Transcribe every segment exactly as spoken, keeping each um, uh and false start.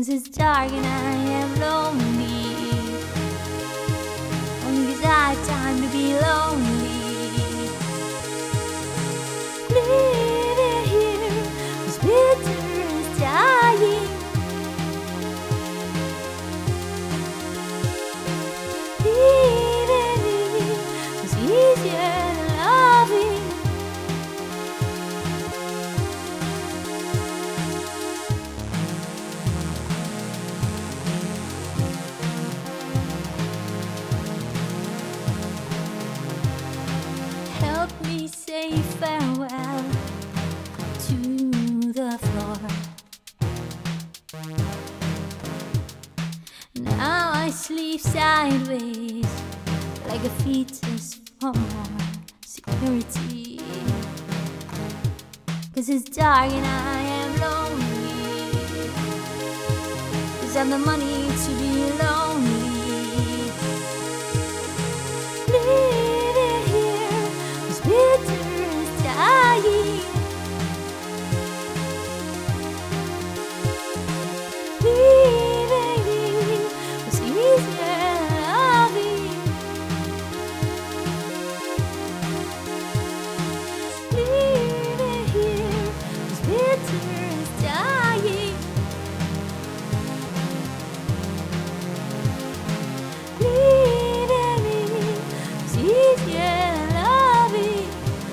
'cause it's dark and I am lonely. Only 'cause I have time to be lonely. Living here was bitter as dying. Leaving me was easier than loving. Help me say farewell to the floor. Now I sleep sideways like a fetus for more security. 'Cause it's dark and I am lonely. 'Cause I have the money to be lonely. Living here was bitter as dying. Leaving me was easier than loving. Living here was bitter as dying. Leaving me was easier than loving.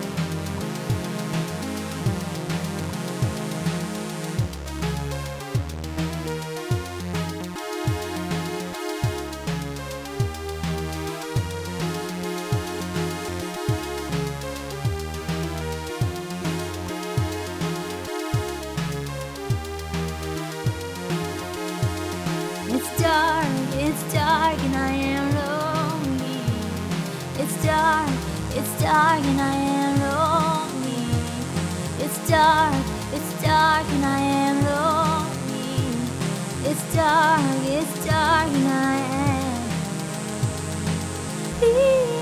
It's dark, it's dark and I am lonely. It's dark, it's dark and I am lonely. It's dark, it's dark and I am lonely. It's dark, it's dark and I am lonely.